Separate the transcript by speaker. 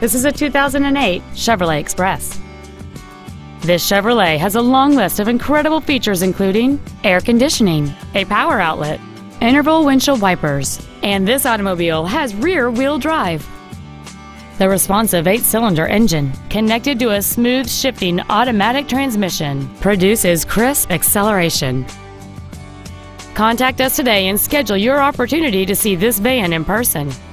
Speaker 1: This is a 2008 Chevrolet Express. This Chevrolet has a long list of incredible features including air conditioning, a power outlet, interval windshield wipers, and this automobile has rear-wheel drive. The responsive 8-cylinder engine, connected to a smooth shifting automatic transmission, produces crisp acceleration. Contact us today and schedule your opportunity to see this van in person.